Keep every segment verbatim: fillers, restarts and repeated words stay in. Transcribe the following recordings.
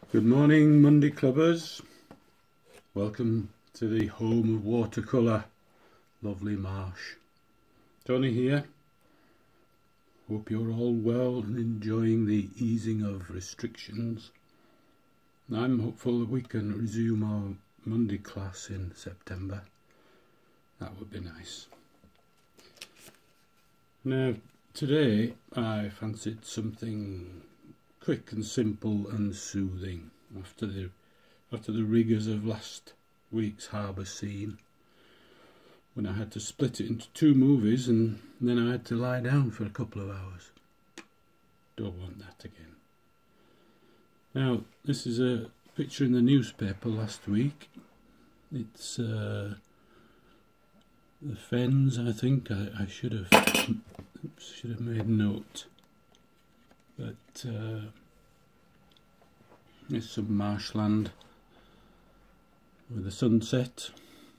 Good morning, Monday Clubbers. Welcome to the home of watercolour, lovely Marsh. Tony here. Hope you're all well and enjoying the easing of restrictions. I'm hopeful that we can resume our Monday class in September. That would be nice. Now, today I fancied something quick and simple and soothing after the after the rigours of last week's harbour scene, when I had to split it into two movies and then I had to lie down for a couple of hours. Don't want that again. Now, this is a picture in the newspaper last week. It's uh, the Fens, I think. I, I should have oops, should have made note. But uh, it's some marshland with a sunset.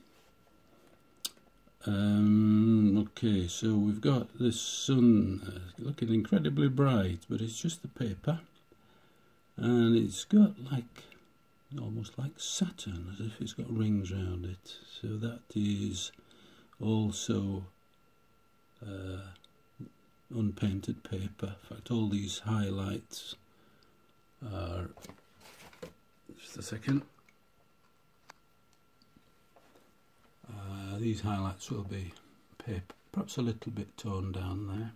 Um, okay, so we've got the sun uh, looking incredibly bright, but it's just the paper, and it's got like almost like Saturn, as if it's got rings around it. So that is also uh, unpainted paper. In fact, all these highlights are, just a second, uh, these highlights will be paper, perhaps a little bit toned down there.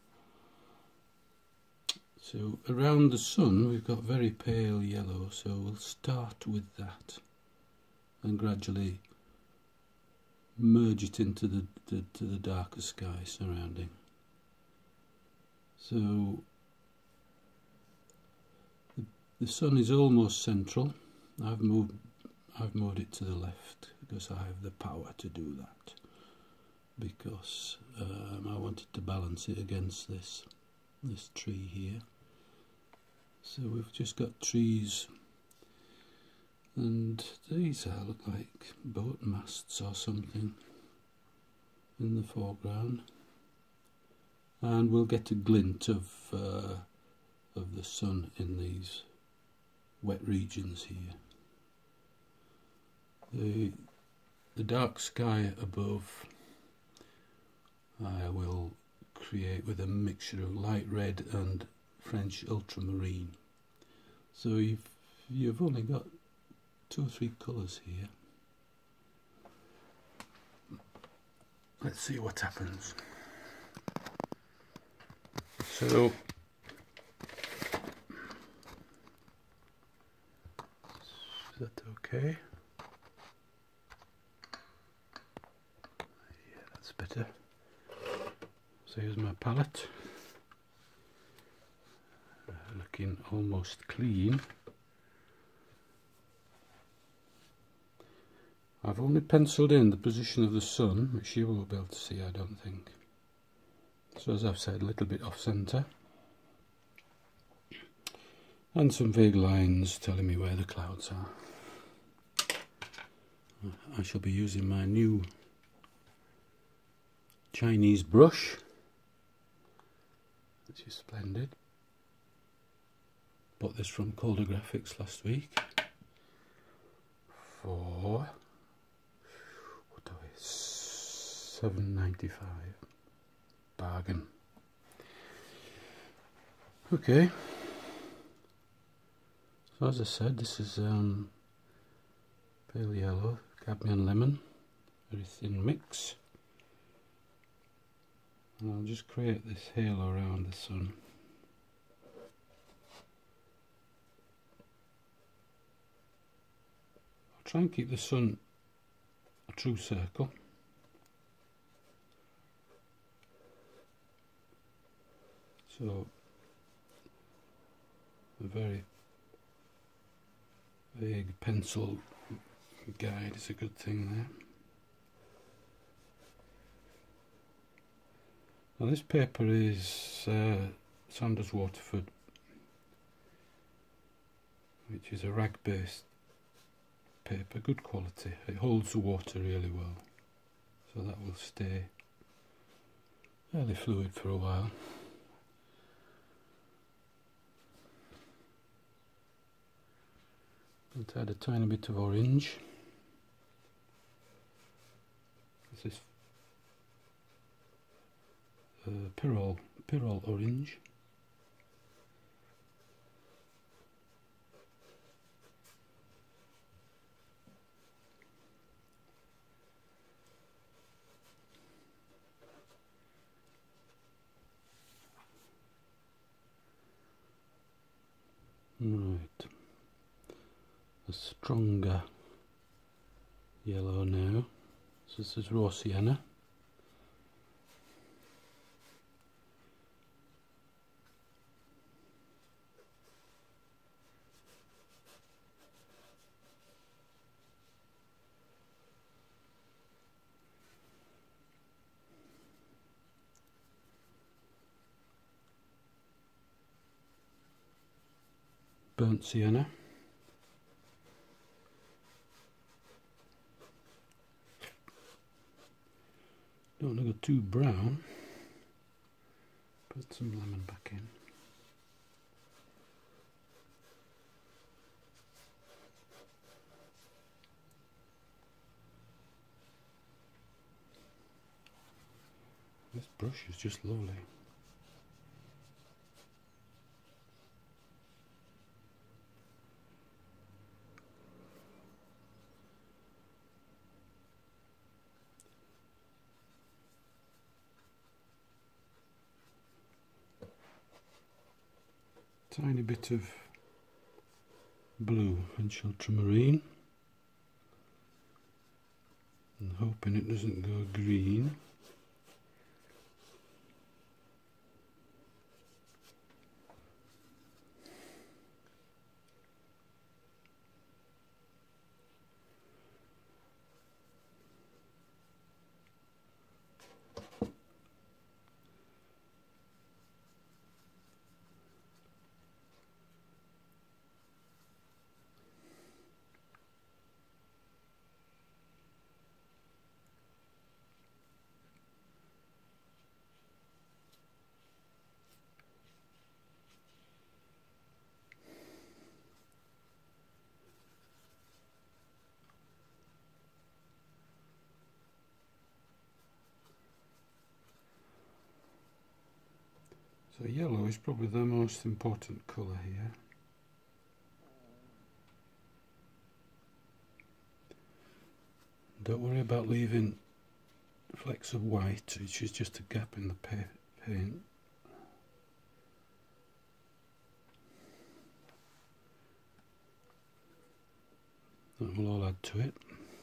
So around the sun we've got very pale yellow, so we'll start with that and gradually merge it into the, the to the darker sky surrounding. So the, the sun is almost central. I've moved I've moved it to the left because I have the power to do that, because um, I wanted to balance it against this this tree here. So we've just got trees, and these uh, look like boat masts or something in the foreground. And we'll get a glint of uh, of the sun in these wet regions here. The the dark sky above I will create with a mixture of light red and French ultramarine. So you've you've only got two or three colours here. Let's see what happens. So, is that okay? Yeah, that's better. So here's my palette, uh, looking almost clean. I've only penciled in the position of the sun, which you won't be able to see, I don't think. So as I've said, a little bit off centre, and some vague lines telling me where the clouds are. I shall be using my new Chinese brush, which is splendid. Bought this from Calder Graphics last week for what are we, seven ninety-five. Bargain. Okay, so as I said, this is um, pale yellow, cadmium lemon, very thin mix, and I'll just create this halo around the sun. I'll try and keep the sun a true circle. So a very vague pencil guide is a good thing there. Now this paper is uh, Sanders Waterford, which is a rag based paper, good quality. It holds the water really well, so that will stay fairly fluid for a while. And add a tiny bit of orange. This is uh, Pyrrol, Pyrrol orange. Right, a stronger yellow now. So this is raw sienna. Burnt sienna. Don't want to go too brown. Put some lemon back in. This brush is just lovely. Tiny bit of blue and ultramarine, and hoping it doesn't go green. So yellow is probably the most important colour here. Don't worry about leaving flecks of white, which is just a gap in the paint. That will all add to it.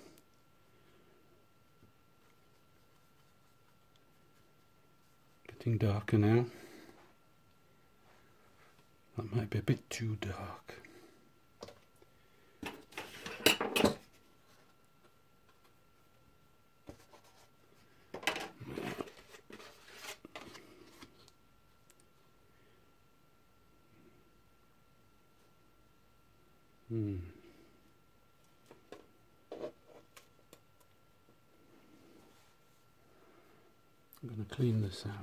Getting darker now. That might be a bit too dark. Hmm. I'm going to clean this out.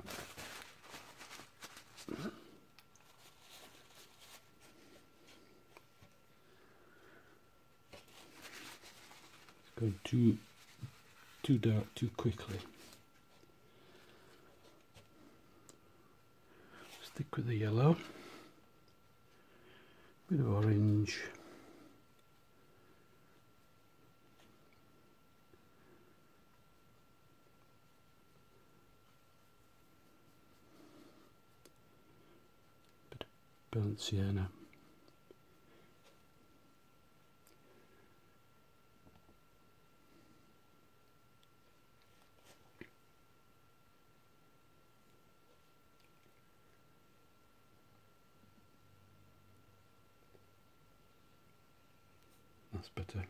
It's going too too dark too quickly. Stick with the yellow. Bit of orange. Bit of burnt sienna. That's better.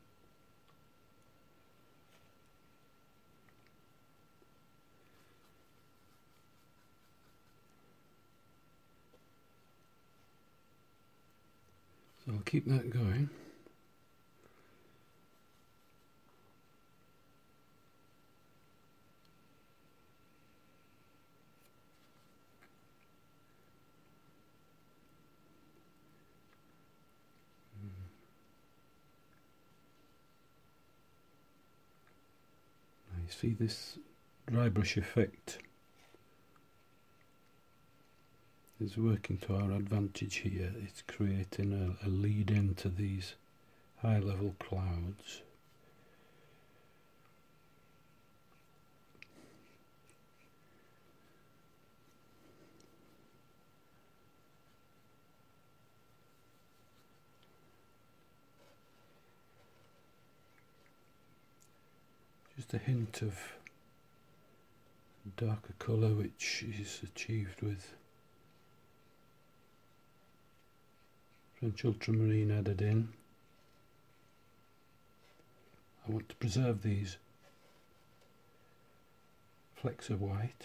So I'll keep that going. see this dry brush effect is working to our advantage here. It's creating a, a lead into these high level clouds. Just a hint of darker colour which is achieved with French ultramarine added in. I want to preserve these flecks of white.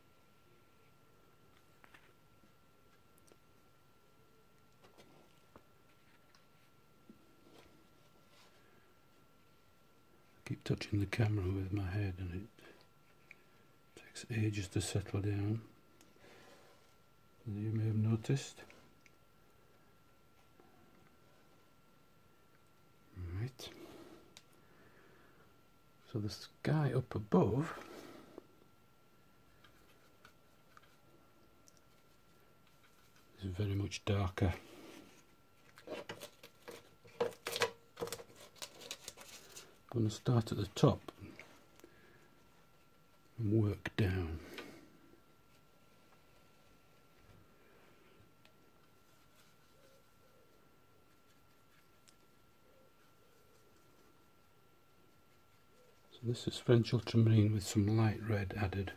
I keep touching the camera with my head and it takes ages to settle down, as you may have noticed. Right. So the sky up above is very much darker. I'm going to start at the top and work down. This is French ultramarine with some light red added.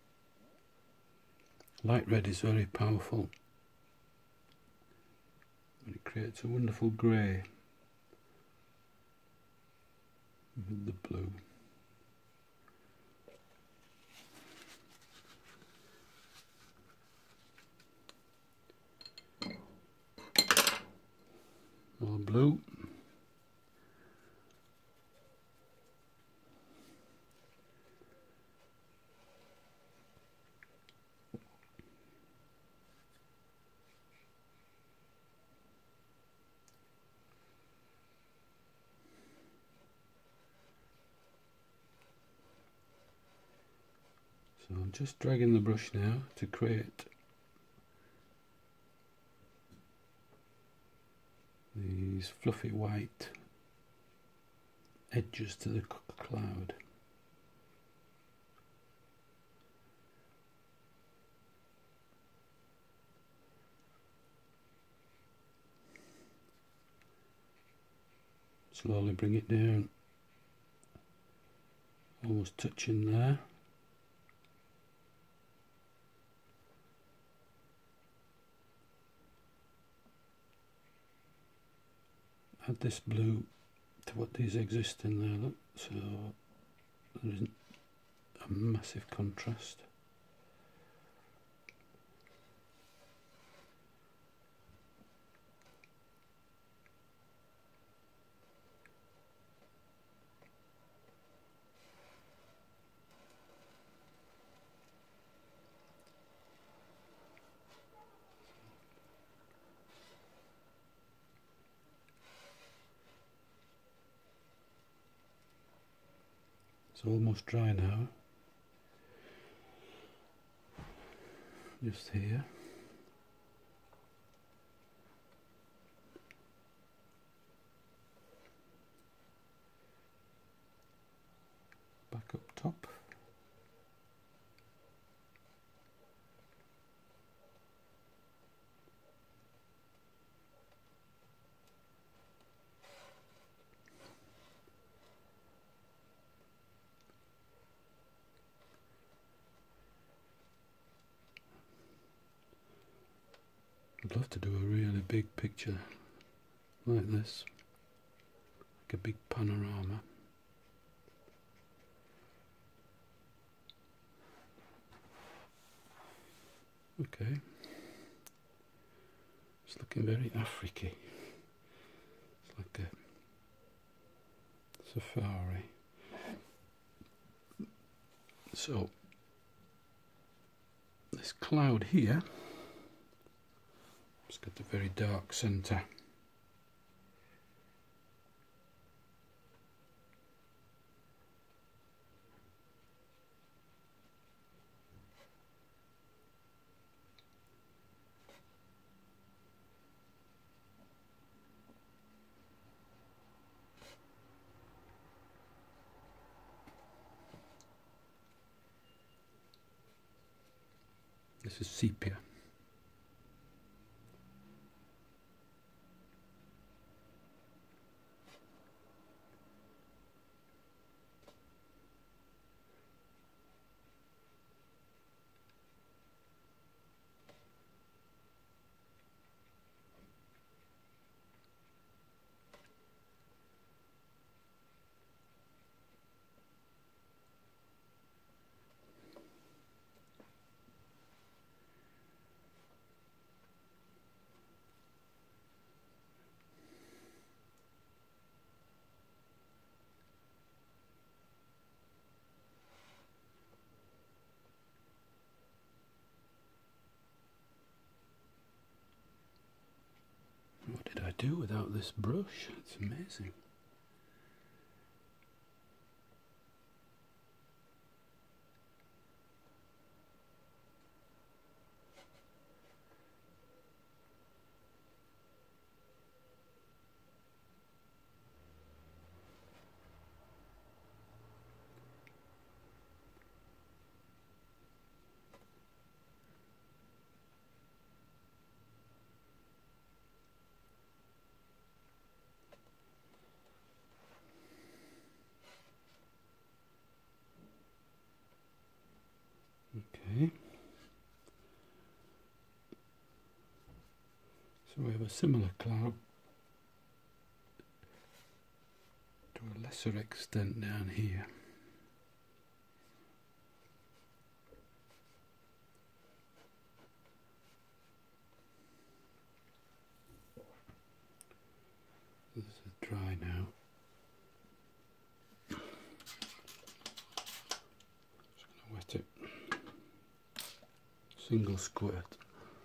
Light red is very powerful and it creates a wonderful grey with the blue. More blue. So I'm just dragging the brush now to create these fluffy white edges to the cloud. Slowly bring it down, almost touching there. Add this blue to what these exist in there, look, so there isn't a massive contrast. It's almost dry now, just here. Back up top. I'd love to do a really big picture like this, like a big panorama. Okay, it's looking very African. It's like a safari. So this cloud here, it's got the very dark centre. this is sepia. What did I do without this brush? It's amazing. Okay, so we have a similar cloud to a lesser extent down here. This is dry now. Just going to wet it. Single squirt.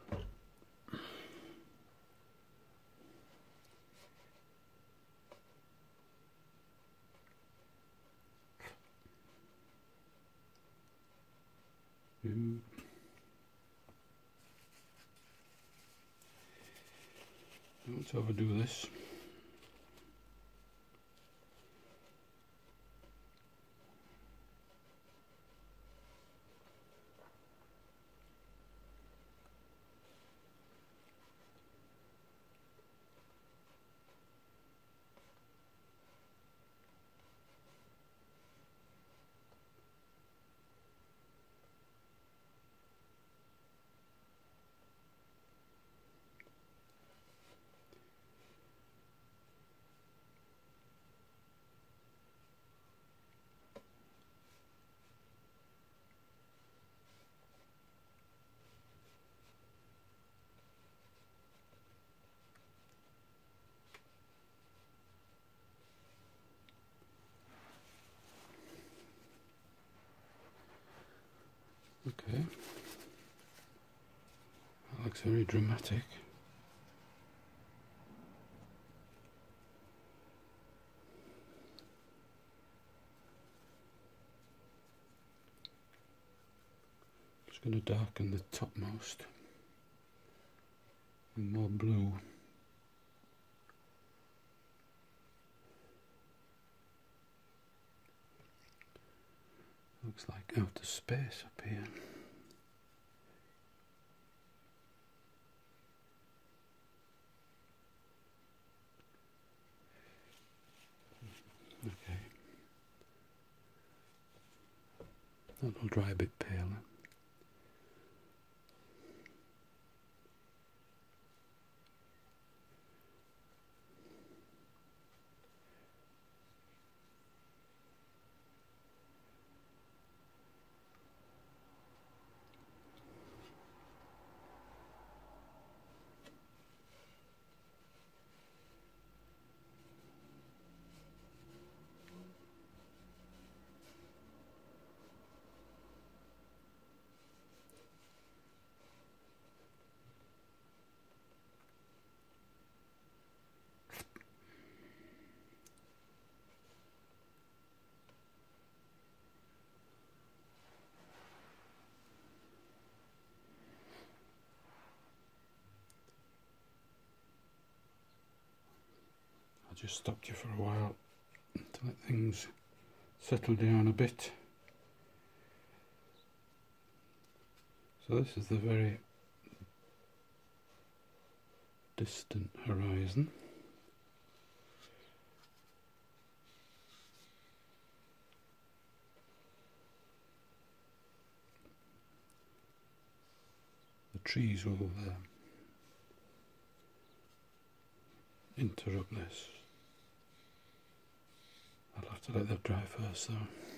Mm. Don't overdo this. Okay, that looks very dramatic. Just going to darken the topmost with more blue. Looks like outer space up here. Okay. That'll dry a bit paler. Just stopped you for a while to let things settle down a bit. So this is the very distant horizon. The trees will uh, interrupt this. I'll have to let that dry first though.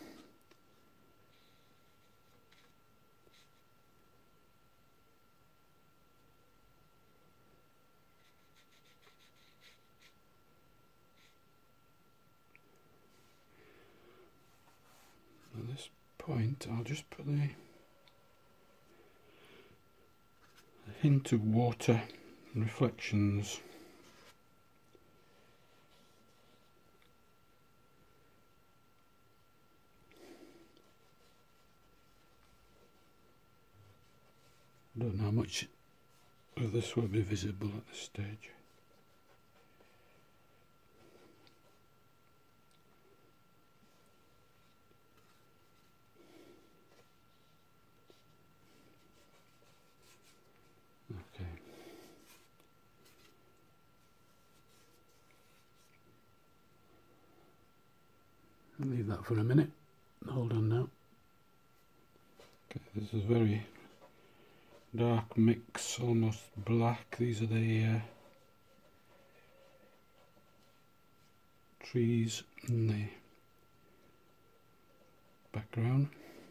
At this point I'll just put the a hint of water and reflections I don't know how much of this will be visible at this stage. Okay. I'll leave that for a minute. Hold on now. Okay, this is very dark mix, almost black. These are the uh, trees in the background.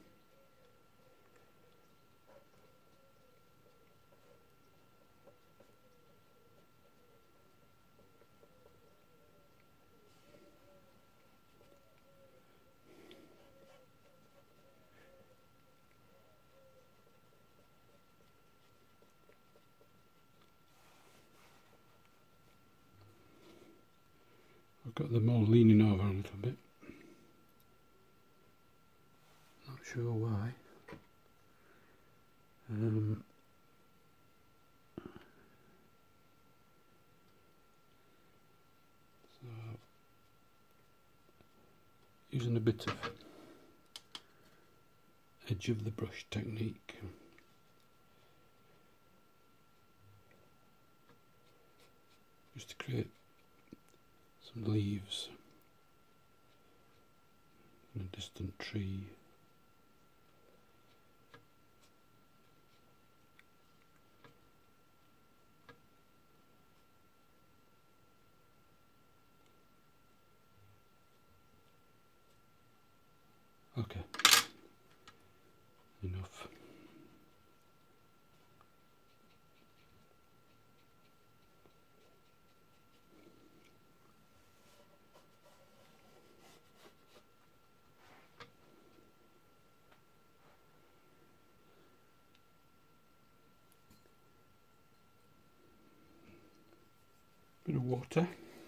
I've got them all leaning over a little bit. Not sure why. Um, so, using a bit of edge of the brush technique. Just to create some leaves and a distant tree. Okay, enough. Bit of water.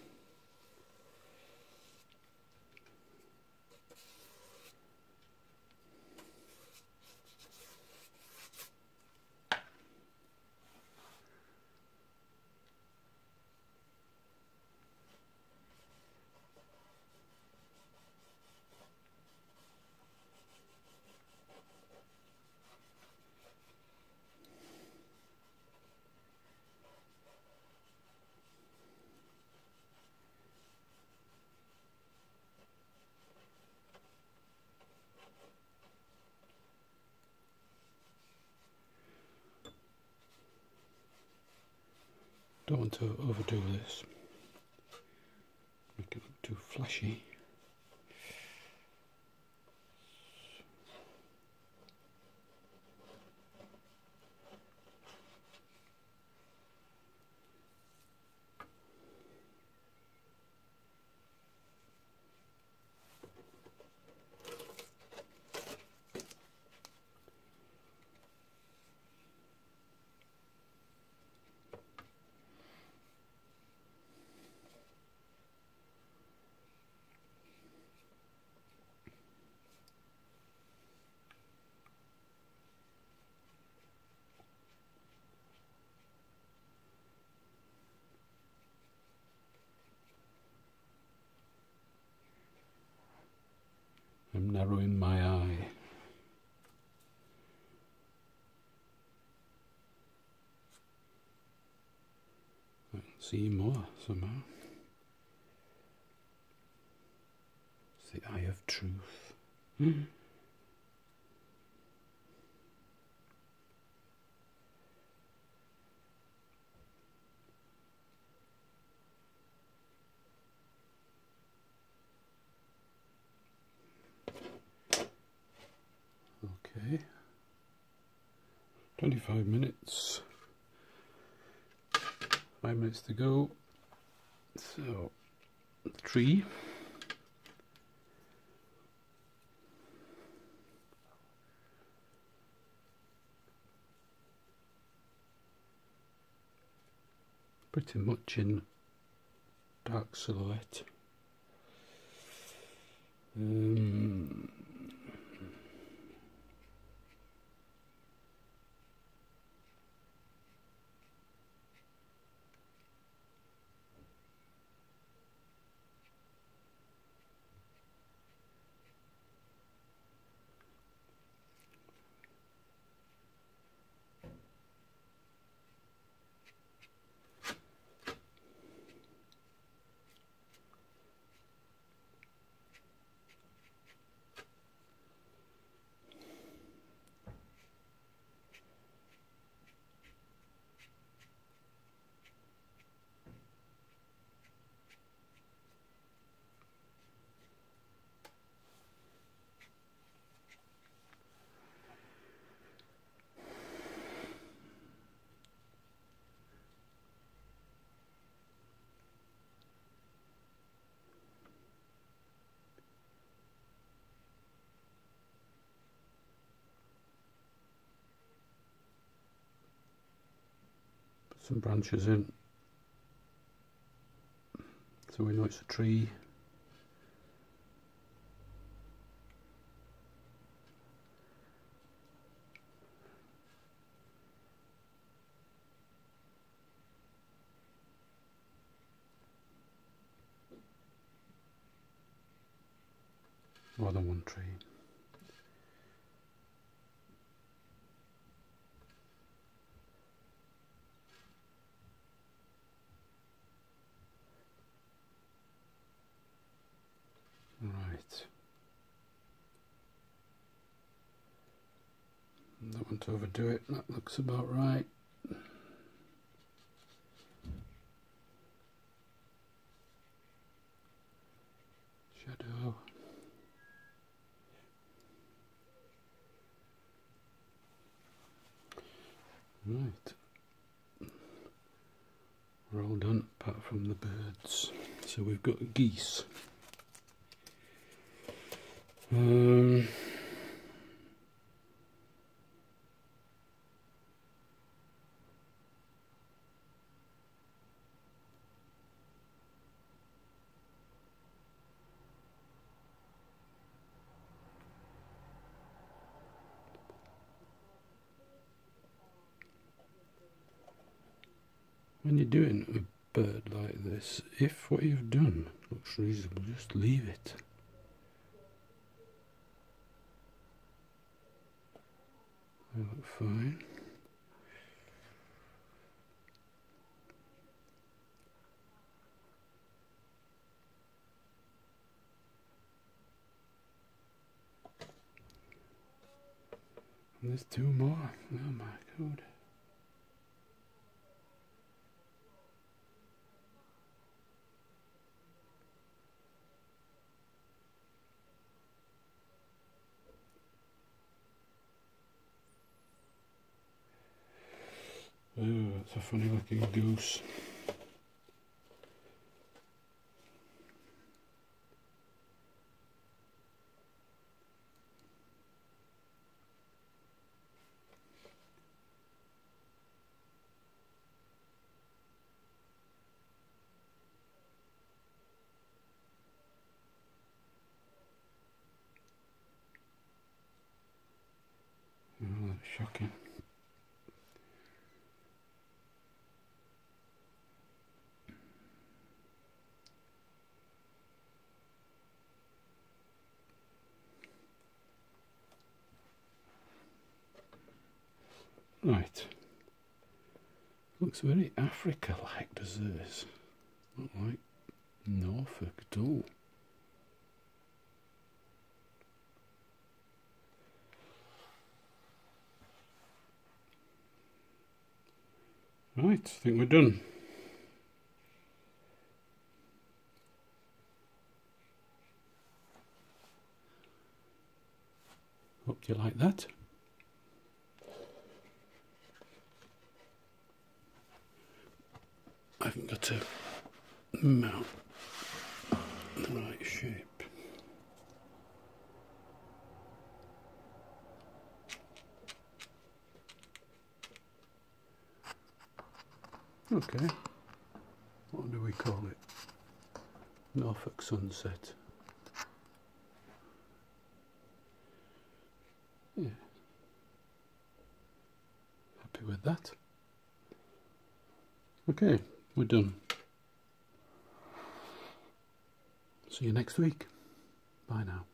Don't want to overdo this, make it look too flashy. I'm narrowing my eye. see more somehow. It's the eye of truth. Mm. Okay, twenty-five minutes, five minutes to go. So, tree. Pretty much in dark silhouette. Um, put some branches in, so we know it's a tree. More than one tree. Right. Don't want to overdo it, that looks about right. Shadow. Right. We're all done apart from the birds. So we've got geese. Um, when you're doing a bird like this, if what you've done looks reasonable, just leave it. They look fine. And there's two more. Oh my god. Oh, that's a funny looking goose. Oh, that's shocking. Right, Looks very Africa-like, does this? Not like Norfolk at all. Right, I think we're done. Hope you like that. I haven't got to mount the right shape. Okay, what do we call it? Norfolk sunset. Yeah, happy with that. Okay, we're done. See you next week. Bye now.